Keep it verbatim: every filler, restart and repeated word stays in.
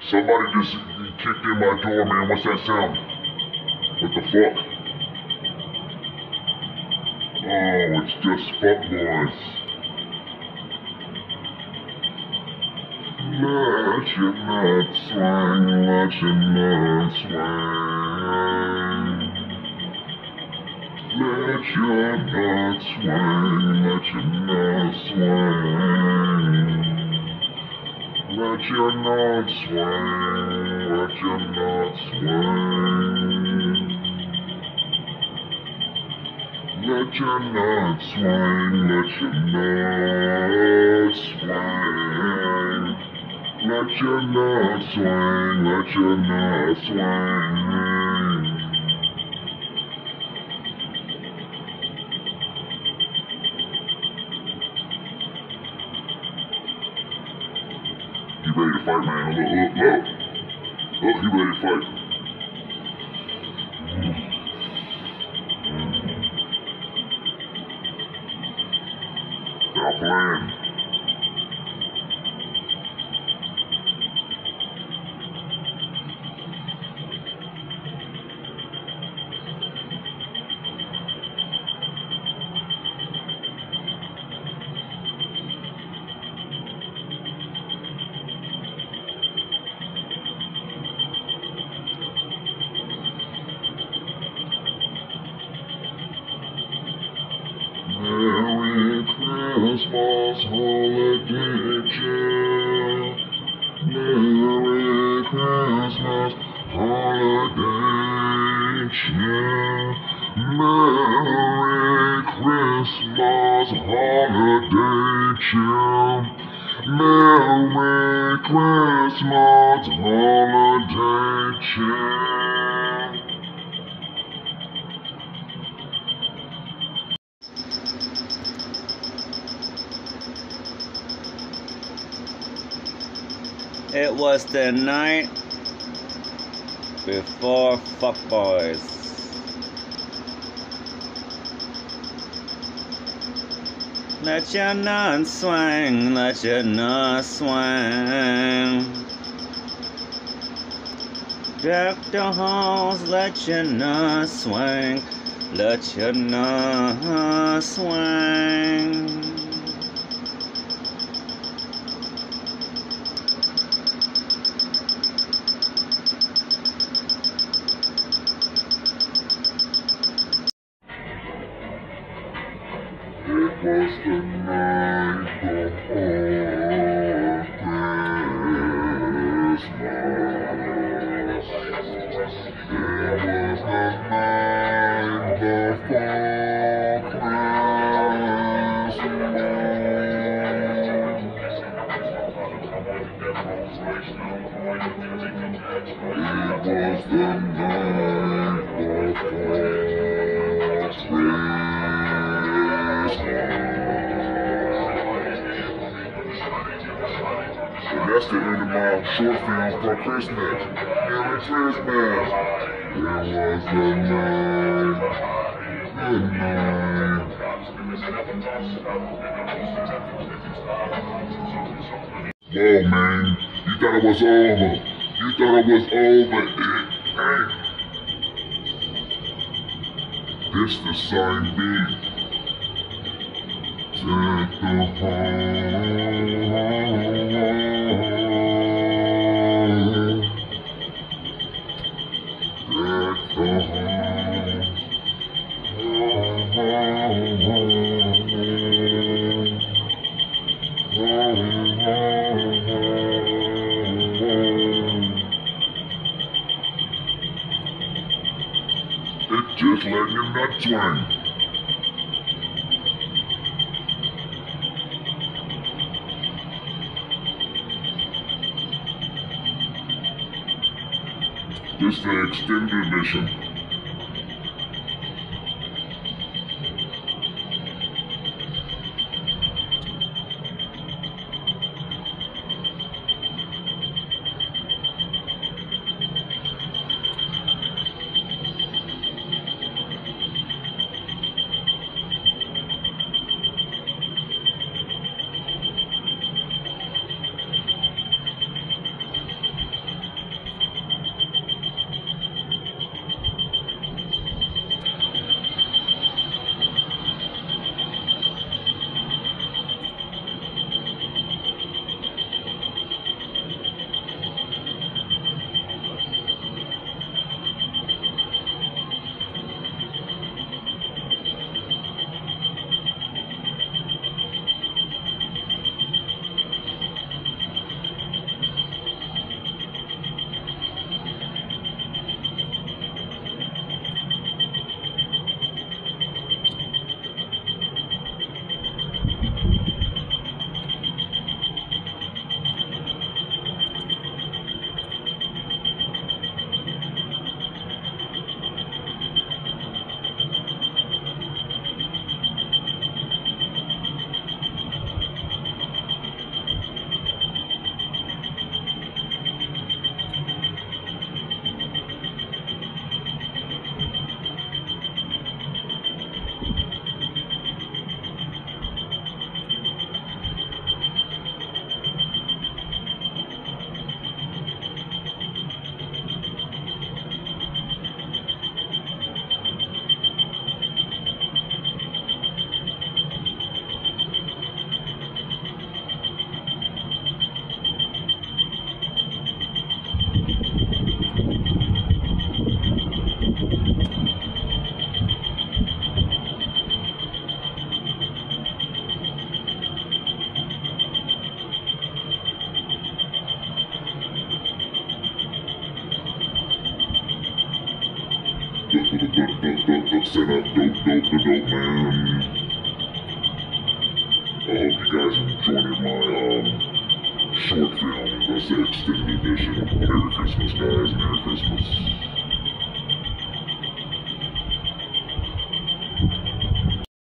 Somebody just kicked in my door, man. What's that sound? What the fuck? Oh, it's just fuck boys. Let your nuts swing, let your nuts swing. Let your nuts swing, let your nuts swing. Let your nuts swing, let your nuts swing. Let your nuts swing, let your nuts swing. Let your nuts swing, let your nuts swing. You ready to fight, man? Look, look, look. Look, you ready to fight. Stop playing. Merry Christmas holiday cheer. Merry Christmas holiday cheer. Merry Christmas holiday cheer. Merry Christmas holiday cheer. It was the night before fuckboys. Let your nuts swing, let your nuts swing. Deck the halls, let your nuts swing, let your nuts swing. It was the night before Christmas. It was the night before Christmas. It was the night before Christmas. And that's the end of my short film for Christmas. Merry Christmas. It was the night, the night. Whoa, man. You thought it was over. You thought it was over. It ain't. This the sign B. Take the home. Take the home. It's just letting your nuts swing. This the extended edition. the, the, the, the, the, the setup, dope, dope, the dope man. I hope you guys enjoyed my um, short film, that's the extended edition. Merry Christmas, guys. Merry Christmas.